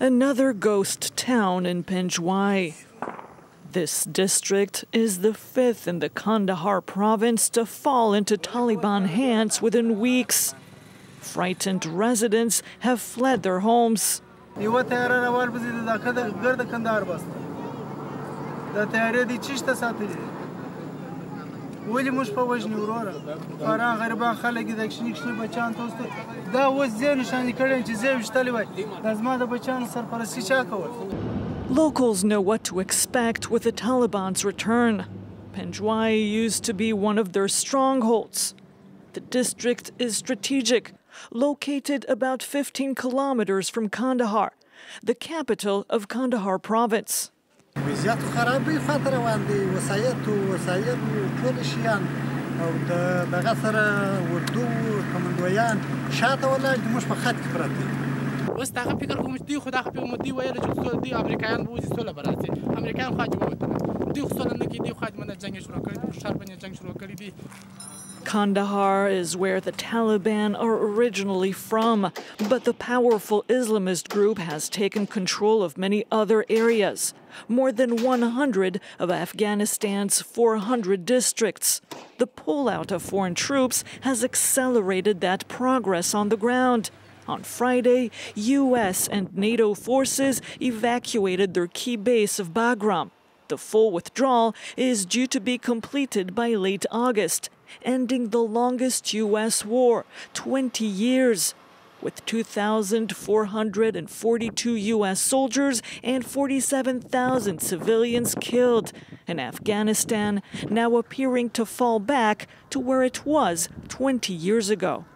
Another ghost town in Penjwai. This district is the fifth in the Kandahar province to fall into Taliban hands within weeks. Frightened residents have fled their homes. Locals know what to expect with the Taliban's return. Penjwai used to be one of their strongholds. The district is strategic, located about 15 kilometers from Kandahar, the capital of Kandahar province. Kandahar is where the Taliban are originally from, but the powerful Islamist group has taken control of many other areas, more than 100 of Afghanistan's 400 districts. The pullout of foreign troops has accelerated that progress on the ground. On Friday, U.S. and NATO forces evacuated their key base of Bagram. The full withdrawal is due to be completed by late August, ending the longest U.S. war, 20 years. With 2,442 U.S. soldiers and 47,000 civilians killed, and Afghanistan now appearing to fall back to where it was 20 years ago.